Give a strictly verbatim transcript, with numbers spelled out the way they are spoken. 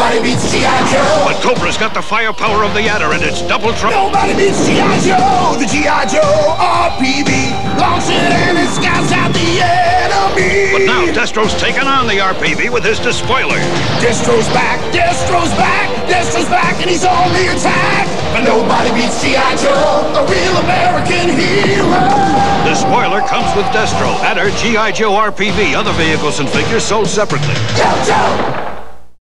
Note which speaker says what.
Speaker 1: Nobody beats G I Joe.
Speaker 2: But Cobra's got the firepower of the Adder, and it's double trouble.
Speaker 1: Nobody beats G I Joe. The G I Joe R P V launches it and it scouts out the enemy.
Speaker 2: But now Destro's taken on the R P V with his Despoiler.
Speaker 1: Destro's back, Destro's back, Destro's back, and he's on the attack. But nobody beats G I Joe, a real American hero.
Speaker 2: Despoiler comes with Destro, Adder, G I Joe R P V, other vehicles and figures sold separately.
Speaker 1: JoJo!